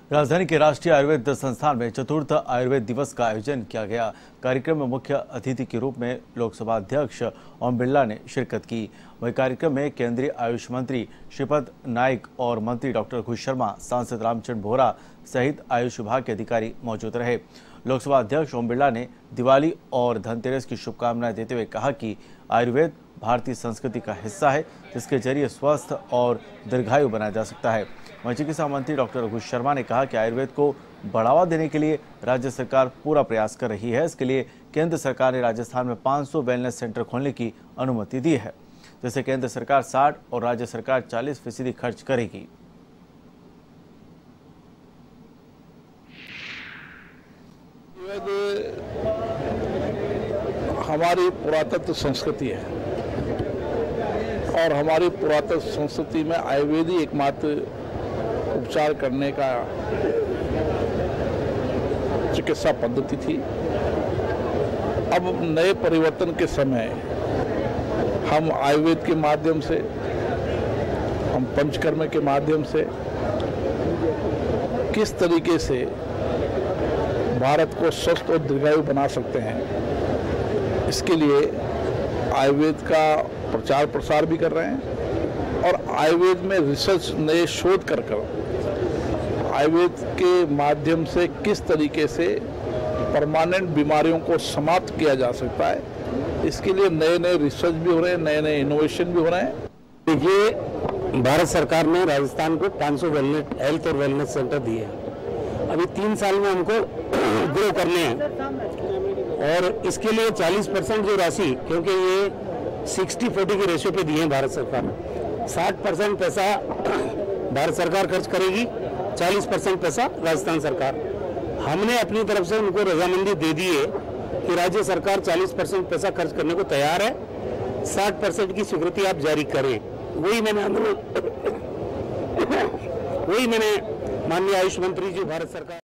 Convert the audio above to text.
राजधानी के राष्ट्रीय आयुर्वेद संस्थान में चतुर्थ आयुर्वेद दिवस का आयोजन किया गया। कार्यक्रम में मुख्य अतिथि के रूप में लोकसभा अध्यक्ष ओम बिरला ने शिरकत की। वहीं कार्यक्रम में केंद्रीय आयुष मंत्री श्रीपद नाइक और मंत्री डॉक्टर घुष शर्मा, सांसद रामचंद्र बोहरा सहित आयुष विभाग के अधिकारी मौजूद रहे। लोकसभा अध्यक्ष ओम बिरला ने दिवाली और धनतेरस की शुभकामनाएं देते हुए कहा कि आयुर्वेद भारतीय संस्कृति का हिस्सा है, जिसके जरिए स्वस्थ और दीर्घायु बनाया जा सकता है। वहीं चिकित्सा मंत्री डॉक्टर घुष शर्मा ने कहा कि आयुर्वेद को बढ़ावा देने के लिए राज्य सरकार पूरा प्रयास कर रही है। इसके लिए केंद्र सरकार ने राजस्थान में 500 वेलनेस सेंटर खोलने की अनुमति दी है, जिसे केंद्र सरकार 60 और राज्य सरकार 40% खर्च करेगी। हमारी पुरातत्व संस्कृति है और हमारी पुरातत्व संस्कृति में आयुर्वेद ही एकमात्र उपचार करने का चिकित्सा पद्धति थी। अब नए परिवर्तन के समय हम आयुर्वेद के माध्यम से, हम पंचकर्म के माध्यम से किस तरीके से भारत को स्वस्थ और दीर्घायु बना सकते हैं, इसके लिए आयुर्वेद का प्रचार प्रसार भी कर रहे हैं और आयुर्वेद में रिसर्च, नए शोध कर आयुर्वेद के माध्यम से किस तरीके से परमानेंट बीमारियों को समाप्त किया जा सकता है, इसके लिए नए नए रिसर्च भी हो रहे हैं, नए नए इनोवेशन भी हो रहे हैं। देखिए, भारत सरकार ने राजस्थान को 500 हेल्थ और वेलनेस सेंटर दिए हैं। अभी 3 साल में हमको ग्रो करने हैं और इसके लिए 40% जो राशि, क्योंकि ये 60-40 के रेशियो पे दिए हैं भारत सरकार ने, 60% पैसा भारत सरकार खर्च करेगी, 40% पैसा राजस्थान सरकार। हमने अपनी तरफ से उनको रजामंदी दे दी है कि राज्य सरकार 40% पैसा खर्च करने को तैयार है, 60% की स्वीकृति आप जारी करें। वही मैंने माननीय आयुष मंत्री जी भारत सरकार